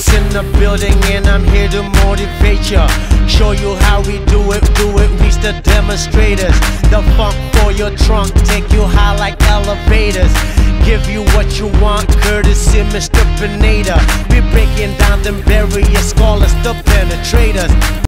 Curtis in the building and I'm here to motivate ya. Show you how we do it, reach the demonstrators. The funk for your trunk, take you high like elevators. Give you what you want, courtesy Mr. Pineda. We breaking down them barriers, call us the penetrators.